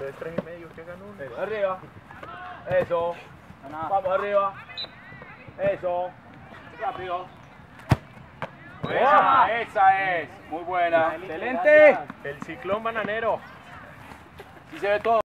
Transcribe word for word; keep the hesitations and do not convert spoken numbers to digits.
Entonces tres y medio que ganó. Eso, arriba. Eso. Vamos arriba. Eso. Rápido. Esa, esa es. Muy buena. Excelente. El ciclón bananero. Sí se ve todo.